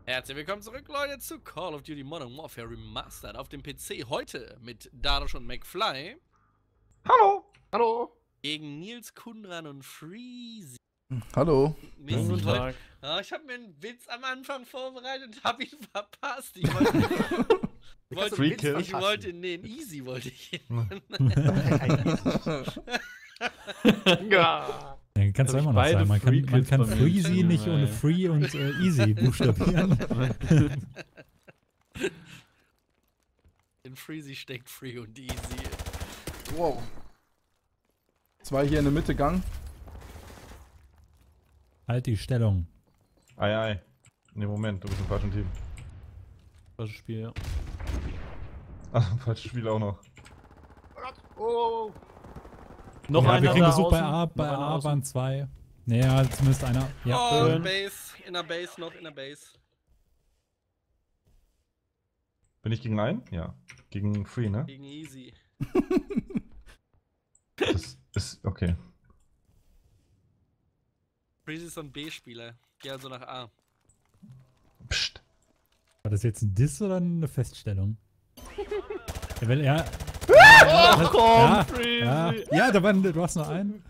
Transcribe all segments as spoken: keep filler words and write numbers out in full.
Herzlich willkommen zurück, Leute, zu Call of Duty Modern Warfare Remastered auf dem P C. Heute mit Dadosh und McFly. Hallo! Hallo! Gegen Nils, Kundran und Freezy. Hallo. Mist, Guten ich wollt- Tag. Ah, ich habe mir einen Witz am Anfang vorbereitet und habe ihn verpasst. Ich wollte, ich wollte, Free Witz, Kill. ich wollte nee, ein Easy wollte ich. Ja. Ja, kannst du Hab immer ich noch beide sagen. Man kann, Free man Kills kann bei mir Freezy im nicht Team, ohne ey. Free und äh, Easy buchstabieren. In Freezy steckt Free und Easy. Wow. Zwei hier in der Mitte, Gang. Halt die Stellung. Ei, ei. Ne, Moment, du bist im falschen Team. Falsches Spiel, ja. Ach, falsches Spiel auch noch. Oh. Noch Ja, einer wir kriegen da Besuch bei außen. A, bei Noch einer A außen. waren zwei. Naja, zumindest einer. Ja, Oh, schön. Base, in der Base noch, in der Base. Bin ich gegen einen? Ja. Gegen Free, ne? Gegen Easy. Das ist okay. Freezy ist so ein B-Spieler. Geh also nach A. Psst. War das jetzt ein Diss oder eine Feststellung? Ja, wenn, ja, Ach komm, ja, Freezy! ja, ja, da waren, du hast noch einen.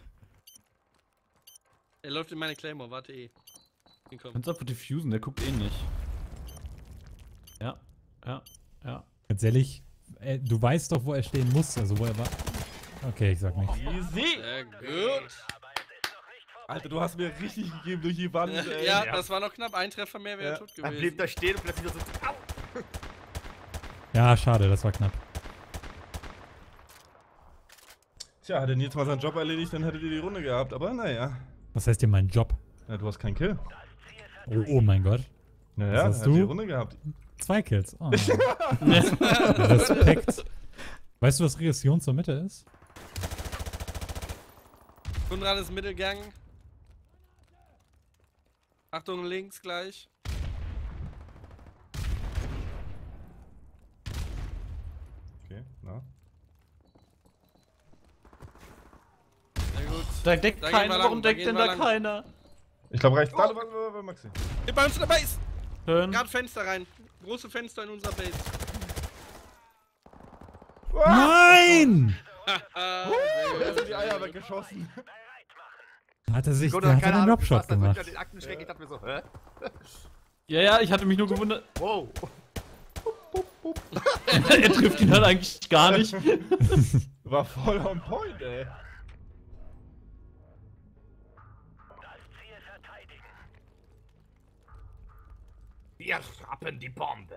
Er läuft in meine Claymore, warte eh. Hinkommen. Kannst einfach diffusen, der guckt eh nicht. Ja, ja, ja. Ganz ehrlich, äh, du weißt doch, wo er stehen muss. Also, wo er war. Okay, ich sag nichts. Easy! Sehr gut. Alter, du hast mir richtig gegeben durch die Wand, ey. Ja, das war noch knapp. Ein Treffer mehr wäre Ja. tot Dann blieb gewesen. da stehen und plötzlich so. Au! Ja, schade, das war knapp. Tja, hätte Nils mal seinen Job erledigt, dann hättet ihr die Runde gehabt. Aber naja. Was heißt hier mein Job? Ja, du hast keinen Kill. Oh, oh mein Gott. Naja, Was hast dann hättet ihr die du? Runde gehabt. Zwei Kills. Oh. Respekt. Weißt du, was Regression zur Mitte ist? Kundran ist Mittelgang. Achtung, links gleich. Okay, na. Sehr gut. Da deckt Da gehen wir keiner, lang, warum da deckt gehen denn wir da lang. keiner? Ich glaube rechts. Warte, warte, warte, warte, Maxi. Hier bei uns in der Base. Schön. Gerade Fenster rein. Große Fenster in unserer Base. Nein! Haha. Jetzt sind die Eier weggeschossen. Hat er sich, Gut, der hat keine einen Ahnung, Dropshot was da wirklich gemacht. an den Aktenschreck. Ich dachte mir so, hä? Ja, ja, ich hatte mich nur gewundert. Wow. Er trifft ihn halt eigentlich gar nicht. War voll on point, ey. Wir schrappen die Bombe.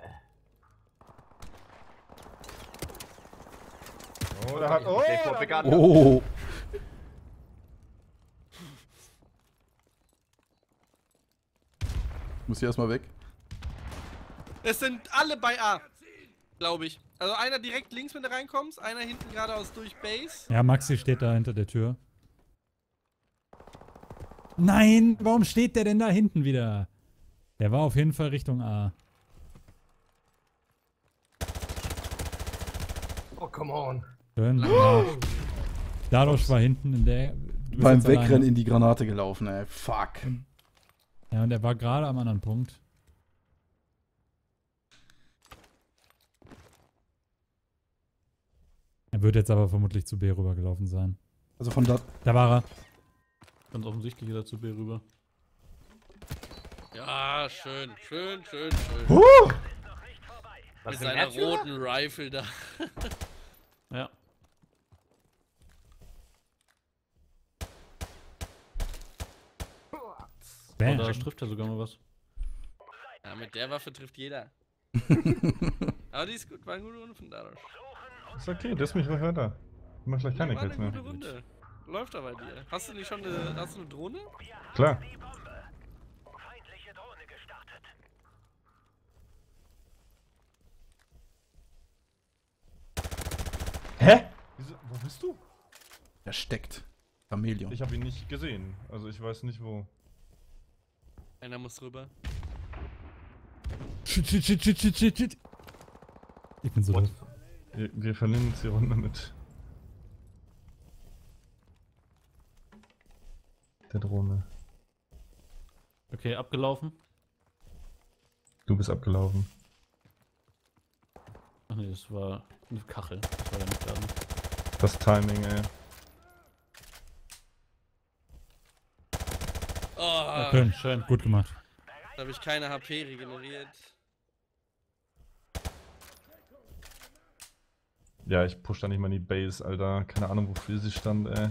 Oh, der hat. Oh, Der der kommt hat- vegan. Oh. Muss hier erstmal weg. Es sind alle bei A. Glaube ich. Also einer direkt links, wenn du reinkommst. Einer hinten geradeaus durch Base. Ja, Maxi steht da hinter der Tür. Nein, warum steht der denn da hinten wieder? Der war auf jeden Fall Richtung A. Oh, come on. Schön. Ja. Dadosh war hinten in der. du bist Beim jetzt Wegrennen alleine. in die Granate gelaufen, ey. Fuck. Ja, und er war gerade am anderen Punkt. Er wird jetzt aber vermutlich zu B rübergelaufen sein. Also von da. Da war er. Ganz offensichtlich ist er zu B rüber. Ja, schön. Schön, schön, schön. Huh! Was Mit ist seiner denn roten Rifle da. Ja. Oh, Bam. da trifft er sogar mal was. Ja, mit der Waffe trifft jeder. Aber die ist gut. War eine gute Runde von Dadosh. Ist okay, das ist mich weiter. Ich mach gleich keine War Kills eine mehr. gute Runde. Läuft da bei dir. Hast du nicht schon eine, hast du eine Drohne? Klar. Hä? Wieso, wo bist du? Er steckt. Chamäleon. Ich habe ihn nicht gesehen. Also ich weiß nicht wo. Einer muss rüber. Shit, shit, shit, shit, shit, shit, shit. Ich bin so doof. Wir, wir verlieren jetzt die Runde mit der Drohne. Okay, abgelaufen. Du bist abgelaufen. Ach nee, das war eine Kachel. Das war ja nicht gerade. Das Timing, ey. Oh, Schön, schön. gut gemacht. da habe ich keine H P regeneriert. Ja, ich push da nicht mal in die Base, Alter. Keine Ahnung, wofür sie stand, ey.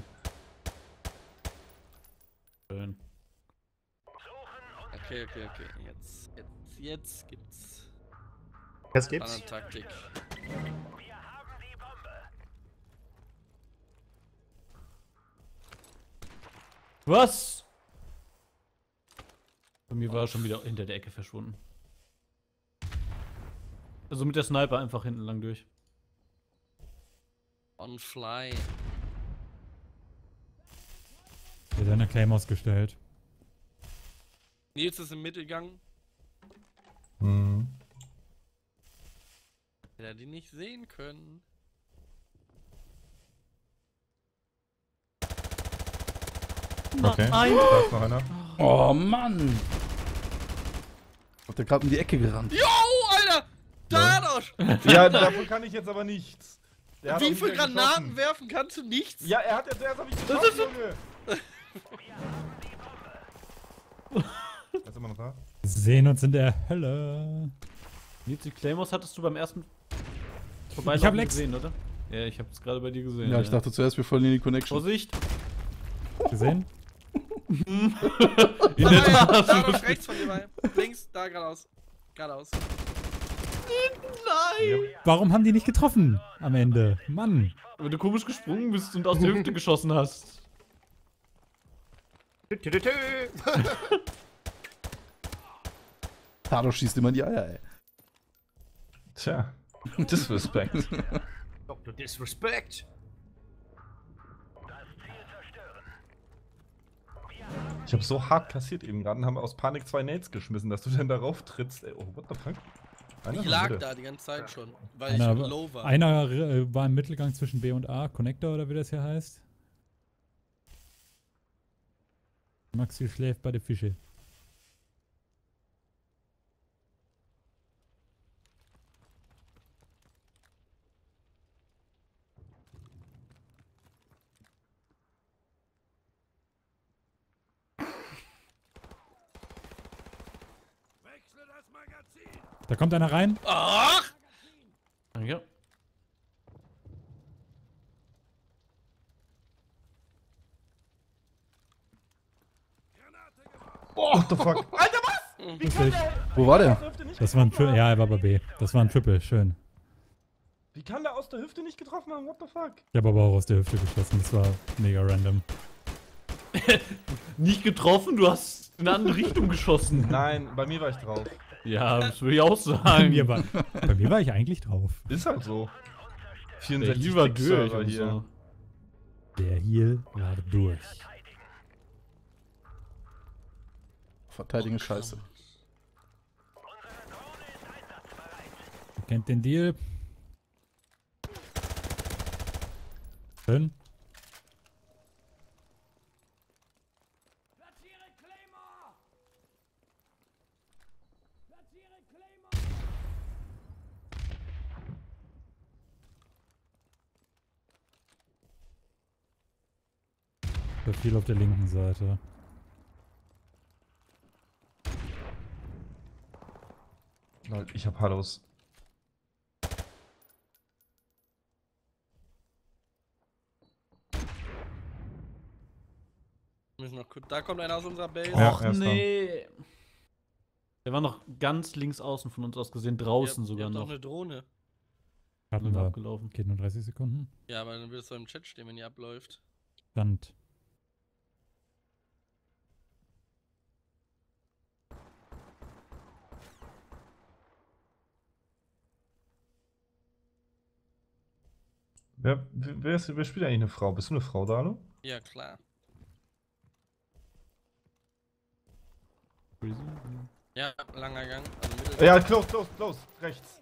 Schön. Okay, okay, okay. Jetzt, jetzt, jetzt gibt's Jetzt gibt's. eine Taktik. Was? Bei mir war er schon wieder hinter der Ecke verschwunden. Also mit der Sniper einfach hinten lang durch. On fly. Wird eine Claymores gestellt. Nils ist im Mittelgang. Mhm. Hätte er die nicht sehen können. Okay, da ist noch einer. Oh Mann! Hat der gerade in die Ecke gerannt. Jo, Alter! Da doch! Ja, davon kann ich jetzt aber nichts. Der hat auch Wie nicht viele mehr Granaten geschossen. werfen kannst du nichts? Ja, er hat ja zuerst hab ich geschossen, Junge. Er ist immer noch da? Wir sehen uns in der Hölle. Nils, die Claymores hattest du beim ersten Vorbeilaufen Ich hab Lex. gesehen, oder? Ja, ich hab's gerade bei dir gesehen. Ja, ich dachte zuerst, wir verlieren die Connection. Vorsicht! Gesehen? In Ah, der ja, da Tat! doch rechts von dir bei. Links, da geradeaus. Geradeaus. Warum haben die nicht getroffen am Ende? Mann. Weil du komisch gesprungen bist und aus der Hüfte geschossen hast. Tü, tü, tü, tü. Tado schießt immer in die Eier, ey. Tja, Disrespect. Doktor Disrespect. Ich habe so hart kassiert eben gerade und haben aus Panik zwei Nades geschmissen, dass du denn darauf trittst. Ey, oh, what the fuck? Einer Ich in der lag Mitte. da die ganze Zeit schon, weil Einer, ich low war. einer äh, war im Mittelgang zwischen B und A, Connector oder wie das hier heißt. Maxi schläft bei der Fische. Da kommt einer rein. Ach! Danke. What the fuck? Alter, was? Wie kann Lustig. der Wo war der? aus der Hüfte nicht Das war ein getroffen Triple. Ja, er war bei B. Das war ein Triple. Schön. Wie kann der aus der Hüfte nicht getroffen haben? What the fuck? Ich habe aber auch aus der Hüfte geschossen. Das war mega random. Nicht getroffen, du hast in eine andere Richtung geschossen. Nein, bei mir war ich drauf. Ja, das würde ich auch Bei sagen. mir, war, bei mir war ich eigentlich drauf. Ist halt so. Der vierundsechzig Heal war Tick durch Server und hier. so. Der Heal war durch. Verteidigen ist scheiße. Ihr kennt den Deal. Schön. Da viel auf der linken Seite. Lol, ich hab Hallos. Müssen noch kurz- Da kommt einer aus unserer Base. Ja, Och er ist da. nee. Der war noch ganz links außen von uns aus gesehen, draußen Ihr- sogar ihr habt noch. auch eine Drohne. Hatten Sind wir. abgelaufen. Geht nur dreißig Sekunden. Ja, aber dann wird es doch im Chat stehen, wenn die abläuft. Stand. Wer, wer, ist, wer spielt eigentlich eine Frau? Bist du eine Frau, Dalo? Ja, klar. Ja, langer Gang. Also Mittel Ja, close, close, close. Rechts.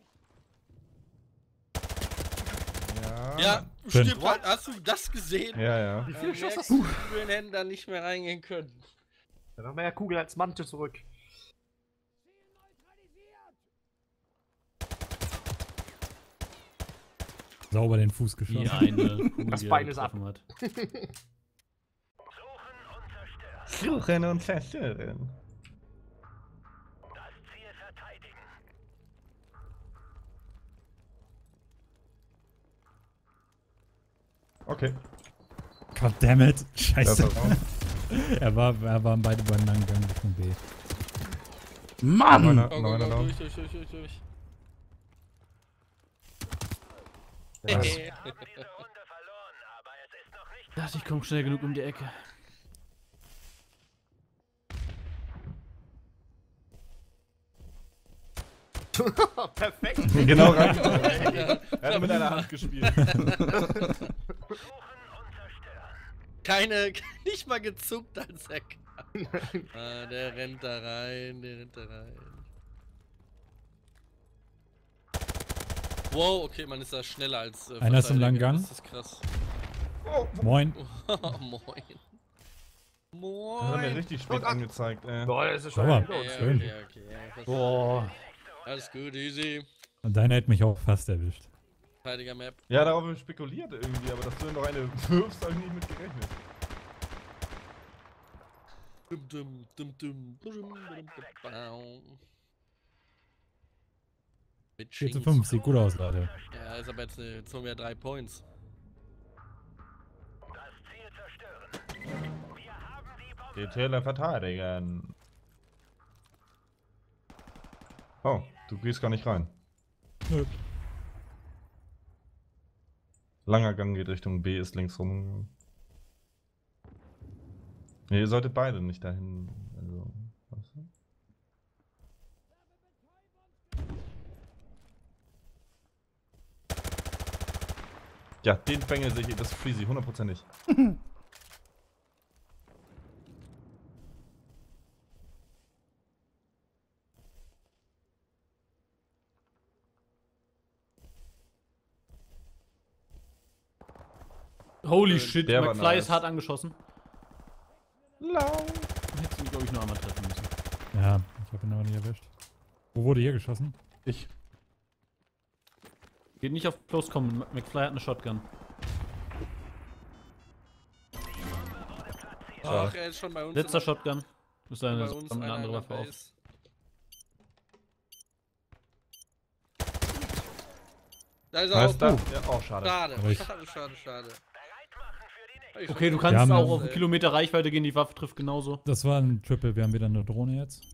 Ja. ja, Schön. stimmt. Hast hast du das gesehen? Ja, ja. Wie viele Äh, Schuss merkst hast du, du? dass wir den Händen nicht mehr reingehen können. Dann haben wir ja Kugel als Mantel zurück. Sauber den Fuß Die geschossen. eine Kugel, Das die er Bein ist ab. getroffen hat. Suchen und zerstören. Okay. Goddammit. Das Scheiße. ist auch. Er war, er waren beide beim langen Gang Richtung B. Mann! Neuner, Go, go, neuner go, down. durch, durch, durch, durch, durch. Nice. Ich dachte, ich komme schnell genug um die Ecke. Perfekt. Genau rein. Er hat mit einer Hand gespielt. Keine, nicht mal gezuckt als er kam. Ah, der rennt da rein, der rennt da rein. Wow, okay, man ist da schneller als äh, Einer ist im langen Verteidiger. Gang. Das ist krass. Moin. Moin. Das hat mir Moin. richtig spät angezeigt, ey. Boah, das ist schon Sauber. hinter uns. Ja, Schön. okay, okay, ja, pass- Boah. Alles gut, easy. Und deiner hätte mich auch fast erwischt. Verteidiger Map. Ja, darauf habe ich spekuliert irgendwie, aber dass du noch eine wirfst, habe ich nicht mit gerechnet. Dum, dum, dum, dum, dum, dum, dum, bam. Mit vier zu Schinks. fünf, sieht gut aus, Leute. Ja, ist aber jetzt, eine, jetzt holen wir drei Points. Die Täler verteidigen. Oh, du gehst gar nicht rein. Nö. Langer Gang geht Richtung B, ist links rum. Ne, ihr solltet beide nicht dahin. Also, weißt du? Ja, den Bengel sehe ich, das ist Freezy, hundertprozentig. Holy shit, der war McFly nice. ist hart angeschossen. Lau. Hättest du, glaube ich, nur einmal treffen müssen. Ja, ich habe ihn aber nicht erwischt. Wo wurde hier geschossen? Ich. Geht nicht auf Close kommen. McFly hat eine Shotgun. Ach, er ist schon bei uns. Letzter in- Shotgun. Ist eine, bei uns eine einer andere in der Waffe auf. Base. Da ist er Nice, auch. da. Ja, oh, schade. Schade, Aber ich- schade, schade, schade. Ich Okay, du schon- kannst Wir haben- auch auf einen Kilometer Reichweite gehen, die Waffe trifft genauso. Das war ein Triple, wir haben wieder eine Drohne jetzt.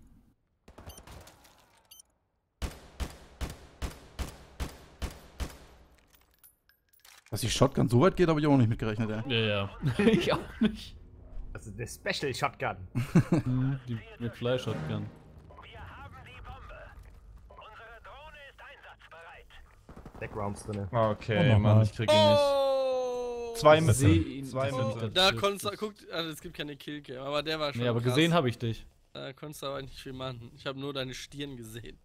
Dass die Shotgun so weit geht, habe ich auch nicht mitgerechnet, ey. Ja, ja. Ich auch nicht. Das ist eine Special Shotgun. Hm, die McFly Shotgun. Backgrounds drin. Okay, Oh, nochmal. Mann, ich krieg ihn nicht. Oh! Zwei Ich seh Mitte. ihn. Zwei Oh. Mitte. Da konntest du, guck, also es gibt keine Killcam, aber der war schon Nee, aber krass. gesehen habe ich dich. Da konntest du aber nicht viel machen. Ich habe nur deine Stirn gesehen.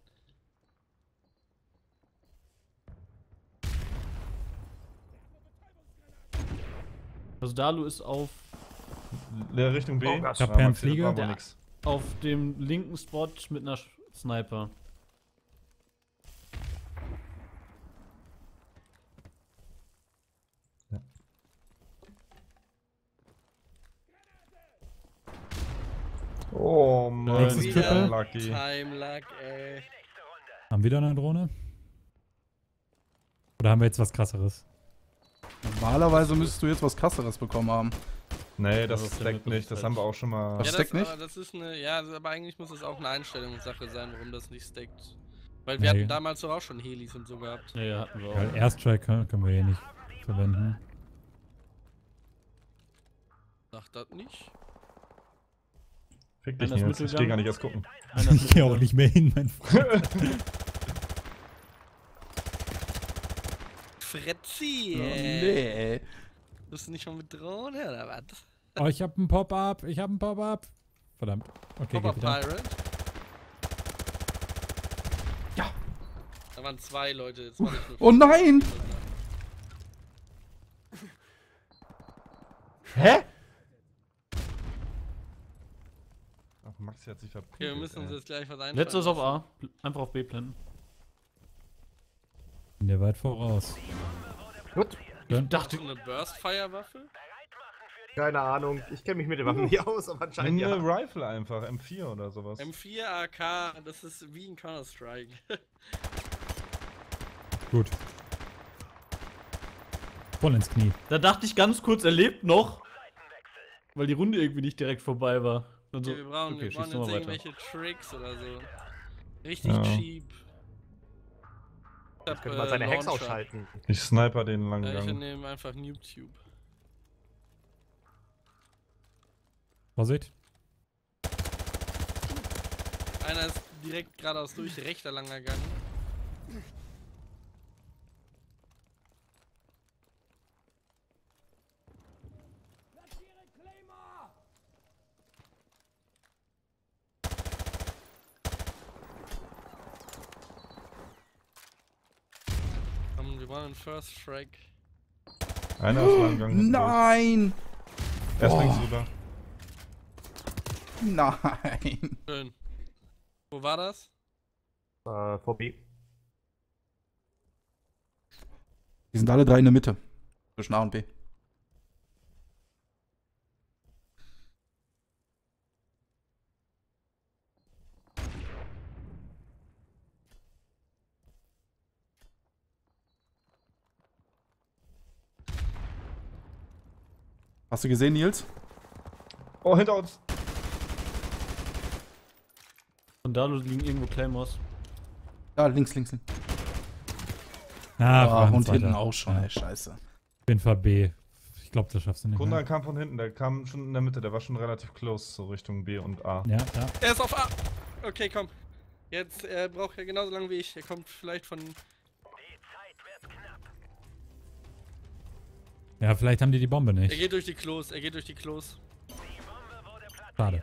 Also Dalu ist auf, Leer Richtung B. Oh Gott. Ich hab Ja, Herrn Maxi, das Flieger. war wohl Der- nix. auf dem linken Spot mit einer Sch- Sniper. Oh Mann, Nächstes Triple. Lucky. Time Luck, ey. Haben wir wieder eine Drohne? Oder haben wir jetzt was krasseres? Normalerweise müsstest du jetzt was krasseres bekommen haben. Nee, das Das ist der stackt nicht, das haben wir auch schon mal. Was Ja, stackt das, nicht? aber das ist eine, ja, also, aber eigentlich muss das auch eine Einstellungssache sein, warum das nicht stackt. Weil wir Nee. hatten damals doch auch schon Helis und so gehabt. Ja, ja, hatten wir Weil auch. Airstrike können, können wir hier nicht verwenden. Sag das nicht. Fick dich, Einer ist Nils, ich steh mitgegangen. gar nicht erst gucken. Einer ist Ich gehe auch mitgegangen. nicht mehr hin, mein Freund. Fretzi, Oh, ey. nee, ey. Bist du nicht schon mit Drohne oder was? Oh, ich hab ein Pop-Up, ich hab ein Pop-Up. Verdammt. Okay, Papa geht wieder. Pirate. Ja. Da waren zwei Leute, jetzt war nicht nur Oh nein! Hä? Ach, Maxi hat sich verprügelt. Okay, wir müssen uns ey. jetzt gleich was einfallen. Letzter ist auf lassen. A. Einfach auf B blenden. Bin der weit voraus. Gut. Ich Hast dachte, du eine Burst-Fire-Waffe? Keine Ahnung. Ich kenne mich mit den Waffen nicht aus, aber anscheinend Nimm ja. eine Rifle einfach, M vier oder sowas. M vier, A K, das ist wie ein Counter-Strike. Gut. Voll ins Knie. da dachte ich ganz kurz, er lebt noch. Weil die Runde irgendwie nicht direkt vorbei war. Und so, Okay, wir brauchen, okay, wir brauchen schieß jetzt noch mal weiter. irgendwelche Tricks oder so. Richtig Ja. cheap. Ich Jetzt hab, könnte man äh, seine Hex Launcher. ausschalten. Ich sniper den langen Ja, ich Gang. nehme einfach NoobTube. Vorsicht. Einer ist direkt geradeaus durch, rechter langer Gang. Komm, wir wollen einen First Strike. Einer ist langen Gang. hinten durch. Nein! Erst Oh. links rüber. Nein! Schön. Wo war das? Äh, vor B. Die sind alle drei in der Mitte. Zwischen A und B. Hast du gesehen, Nils? Oh, hinter uns. Und da liegen irgendwo Claymores. Ja, links, links, links. Ah, Ah, Franz, und hinten Alter. auch schon, Ja. ey, scheiße. Auf jeden Fall B. Ich glaube, das schaffst du nicht Kunde mehr. kam von hinten, der kam schon in der Mitte, der war schon relativ close, so Richtung B und A. Ja, ja. Er ist auf A. Okay, komm. Jetzt, er braucht ja genauso lange wie ich. Er kommt vielleicht von. Ja, vielleicht haben die die Bombe Er nicht. geht durch die Klos, er geht durch die Klos. Schade.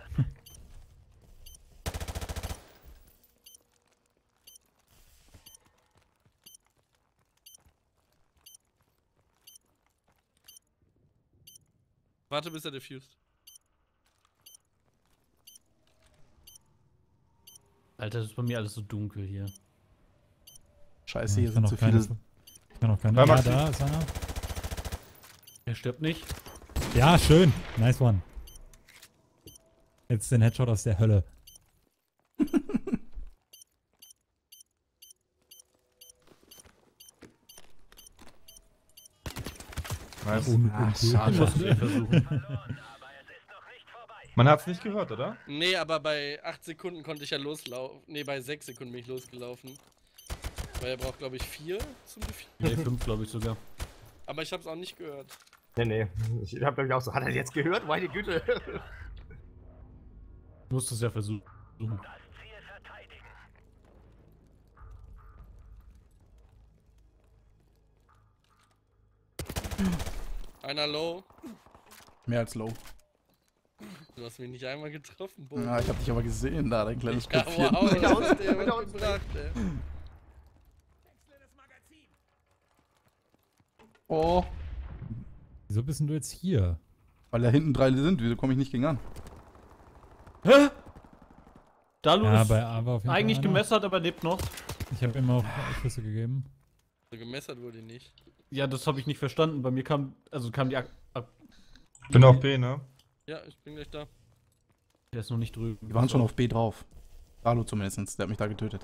Warte, bis er diffused. Alter, das ist bei mir alles so dunkel hier. Scheiße, Ja, hier ich kann sind noch so keine. viele. Ich kann noch keine. Bei Ja, Maxi. da ist einer. Er stirbt nicht. Ja, schön. Nice one. Jetzt den Headshot aus der Hölle. Nice. Un Ah, uncool. schade. Musst du versuchen. Man hat's nicht gehört, oder? Nee, aber bei acht Sekunden konnte ich ja loslaufen. Nee, bei sechs Sekunden bin ich losgelaufen. Weil er braucht, glaube ich, vier zum Diffusen. Nee, fünf glaube ich sogar. Aber ich hab's auch nicht gehört. Nee, nee. Ich hab glaube ich auch so. Hat er jetzt gehört? Meine Güte. Du musst es ja versuchen. Einer low. Mehr als low. Du hast mich nicht einmal getroffen, Bo. Ja, ich hab dich aber gesehen, da, dein kleines Ja, Köpfchen. wow, Hinter uns, der hat hinter was uns. gebracht, ey. Oh, Wieso bist denn du jetzt hier? weil da hinten drei sind, wieso komme ich nicht gegen an? Hä? Dalu Ja, ist bei A war auf jeden Fall eigentlich einer. gemessert, aber lebt noch. Ich habe immer auf Schüsse gegeben. Also gemessert wurde nicht. Ja, das habe ich nicht verstanden. Bei mir kam, also kam die Ak Ak Bin auf B, ne? Ja, ich bin gleich da. Der ist noch nicht drüben. Die waren schon auf B drauf. Dalu zumindest, der hat mich da getötet.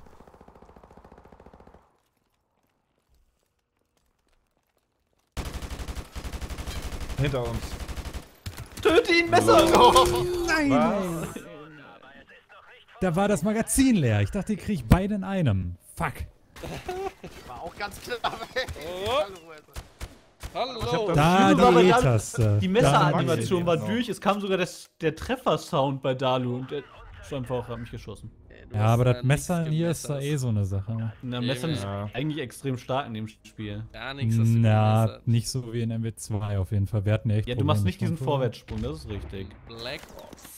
Hinter uns. Töte ihn, Messer! Nein! Was? Da war das Magazin leer. Ich dachte, ich krieg beide in einem. Fuck. War auch ganz klar. Oh. Hallo! Ich hab das- Da Schlimme war bei die Dalu- E-Taste. Die Maxi Messeranimation war lebt noch. durch. Es kam sogar das, der Treffersound bei Dalu und der ist einfach, hat mich geschossen. Ey, du Ja, hast aber da das Messer nichts hier ist da gemessert. eh so eine Sache. Na, Nee, Messer ist ja. eigentlich extrem stark in dem Spiel. Gar nichts hast du Na, gemessert. nicht so wie in M W zwei auf jeden Fall. Wir hatten ja echt Ja, du Probleme machst nicht diesen schon. Vorwärtssprung, das ist richtig. Black Ops.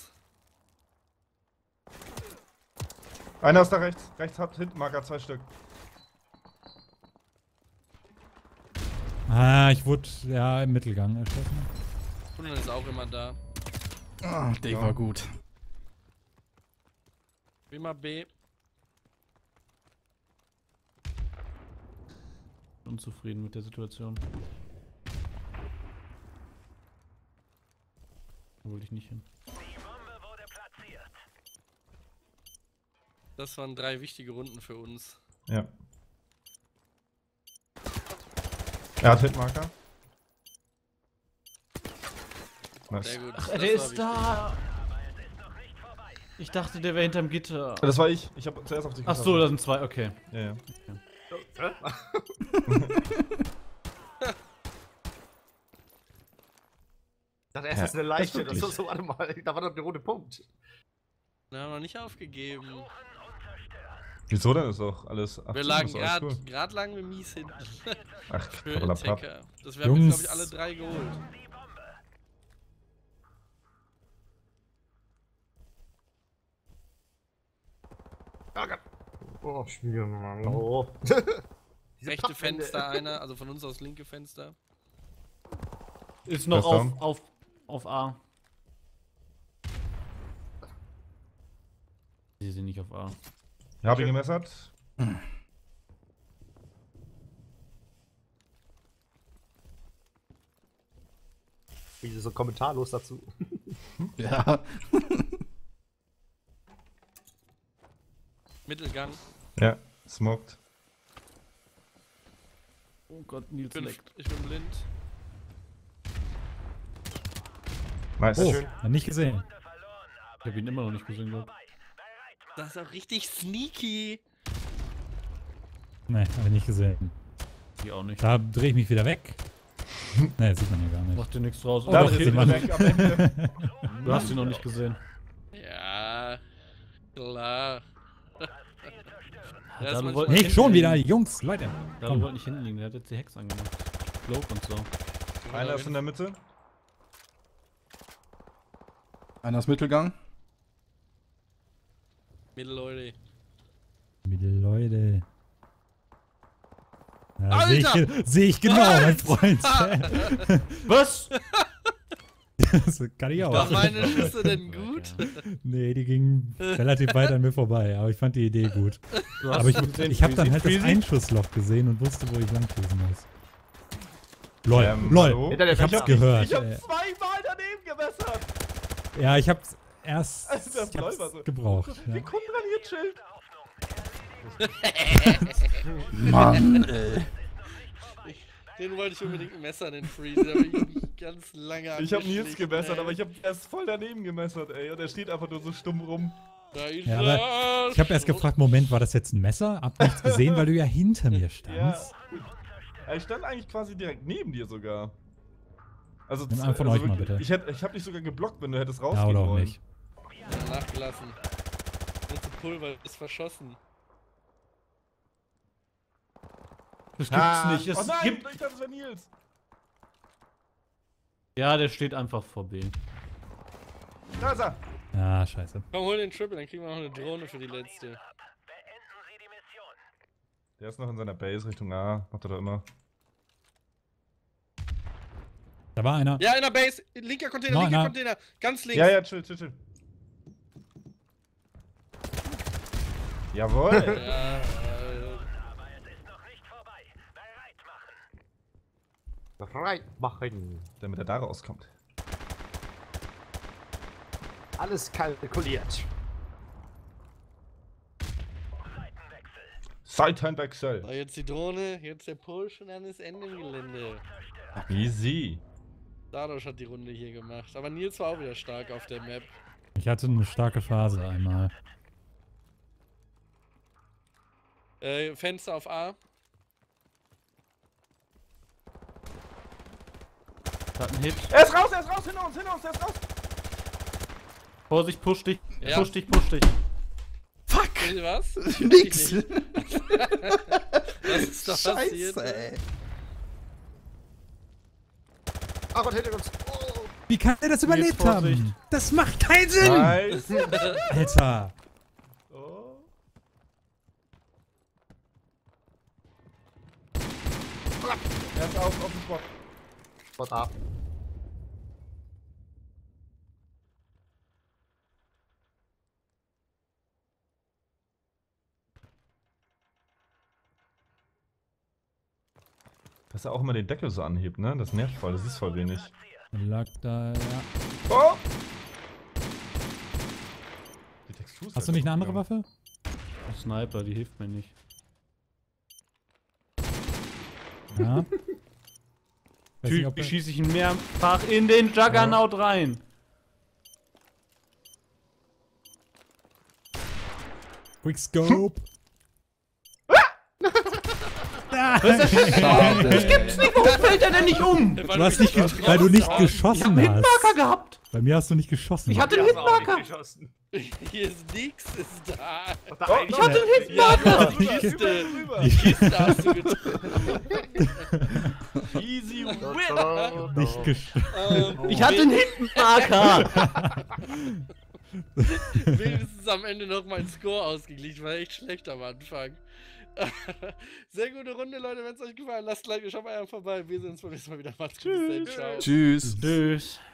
Einer ist da rechts. Rechts hat hinten Marker zwei Stück. Ah, ich wurde ja im Mittelgang erschossen. Tunnel ist auch immer da. Ah, der Ja. war gut. Wie mal B. unzufrieden mit der Situation. Da wollte ich nicht hin. Das waren drei wichtige Runden für uns. Ja. Er hat Hitmarker. Nice. Sehr gut. Ach, das der war ist wichtig. da! Ich dachte, der wäre hinterm Gitter. Das war ich. Ich habe zuerst auf dich Ach so, da sind zwei, okay. Ja, ja. Ich dachte erst, das ist eine Ja, leichte. das ist Das so, so, warte mal, da war doch der rote Punkt. Wir haben noch nicht aufgegeben. Wieso denn? Ist doch alles Wir achtzehn, lagen ist alles gerade cool. grad lagen wir mies hinten. Ach, Für Pappelapapp. Attacker. Das werden wir, glaube Jungs. ich, alle drei geholt. Oh Gott. Oh, Schwiegermann. Oh. Diese Rechte Pappwände. Fenster einer, also von uns aus linke Fenster. Ist noch Ist auf, down. auf, auf A. Sie sind nicht auf A. Ich habe ihn gemessert. Wie so kommentarlos dazu. Ja. Mittelgang. Ja, smoked. Oh Gott, Nils Ich bin, leckt. ich bin blind. Nice. Oh, schön. hat nicht gesehen. Ich hab ihn immer noch nicht gesehen, glaub. Das ist auch richtig sneaky. Ne, hab ich nicht gesehen. Die auch nicht. Da drehe ich mich wieder weg. Ne, sieht man hier gar nicht. Macht dir nichts draus. Oh, Da doch, ist sieht er man. weg am Ende. Du hast ihn noch nicht gesehen. Ja, klar. Da ist manchmal- wollten Nicht schon wieder, Jungs, Leute. Da Komm. wollte nicht hinliegen, der hat jetzt die Hex angemacht. Cloak und so. Einer ist in der Mitte. Einer ist Mittelgang. Mittel, Leute. Liebe Leute. Ja, sehe Alter! ich, seh ich genau, mein Freund. Was? Das kann ich auch. War meine Schüsse denn gut? Nee, die gingen relativ weit an mir vorbei, aber ich fand die Idee gut. Du hast Aber ich, gesehen, ich habe dann Freezy? halt das Freezy? Einschussloch gesehen und wusste, wo ich lang schießen muss. Lol, Ähm, lol, hallo? Hinter der ich hab's Fenster. gehört. Ich hab äh, zweimal daneben gewässert. Ja, ich hab's erst Also das ich hab's läuft also. gebraucht. Wie Ja. kommt man hier chillt? Mann, ey. Den wollte ich unbedingt messern, den Freeze. Da hab ich mich ganz lange Ich hab Nils angeschlichen, gemessert, ey. aber ich hab erst voll daneben gemessert, ey. Und er steht einfach nur so stumm rum. Da ist Ja, aber er. Ich habe erst gefragt, Moment, war das jetzt ein Messer? Hab nichts gesehen, weil du ja hinter mir Ja. standst. Ich stand eigentlich quasi direkt neben dir sogar. Also, Nimm einen von also euch mal, wirklich, bitte. Ich, hätt, ich hab dich sogar geblockt, wenn du hättest Ja, rausgehen oder auch wollen. nicht. Ja, nachgelassen. Ganze Pulver ist verschossen. Das gibt's Ah, nicht. Es oh nein, gibt. ich dachte, das wäre Nils. Ja, der steht einfach vor B. Da ist er. Ah, scheiße. Komm, hol den Triple, dann kriegen wir noch eine Drohne für die letzte. Der ist noch in seiner Base Richtung A. Macht er da immer. Da war einer. Ja, in der Base. Linker Container, No, linker na. Container. Ganz links. Ja, ja, chill, chill, chill. Jawohl. Ja, äh, Bereit machen. Damit er da rauskommt. Alles kalkuliert. Seitenwechsel. so, jetzt die Drohne, jetzt der Push und dann ist Ende im Gelände. Easy. Dadosh hat die Runde hier gemacht. Aber Nils war auch wieder stark auf der Map. Ich hatte eine starke Phase einmal. Äh, Fenster auf A. Da hat ein Hit. Er ist raus, er ist raus, hinter uns, hinter uns, er ist raus. Vorsicht, push dich. Ja. Push dich, push dich. Äh, Was? Nix. Was ist da passiert? ey. Ach, und hinter uns. Oh. Wie kann er das überlebt Vorsicht. haben? Das macht keinen Sinn! Nice. Alter! Oh. Er ist auf, auf dem Spot. Spot ab. Dass er auch immer den Deckel so anhebt, ne? Das nervt voll, das ist voll wenig. Lag da, ja. Oh! Die Textur ist Hast du halt nicht eine andere gegangen. Waffe? Sniper, die hilft mir nicht. Ja. Weiß nicht, Typ, ob wie er- schieße ich ihn mehrfach in den Juggernaut rein? Quickscope. Was ist das denn? Das gibt's nicht! Warum fällt er denn nicht um? Du hast nicht, ge- weil du nicht Ich hab geschossen einen Hitmarker hast. gehabt! Bei mir hast du nicht geschossen. Ich hatte einen Wir haben auch Hitmarker! nicht geschossen. Hier ist nix, ist da. Ach, da Oh, ein- Ich hatte einen Hitmarker! Die Kiste, die Kiste hast du getroffen. Easy Da, nicht da. geschossen. Ähm, Ich hatte einen Hitmarker! Wenigstens am Ende noch mein Score ausgeglichen, war echt schlecht am Anfang. Sehr gute Runde, Leute. Wenn es euch gefallen hat, lasst Like, schaut mal vorbei. Wir sehen uns beim nächsten Mal wieder. Macht's gut. Bis dann. Ciao. Tschüss. Tschüss.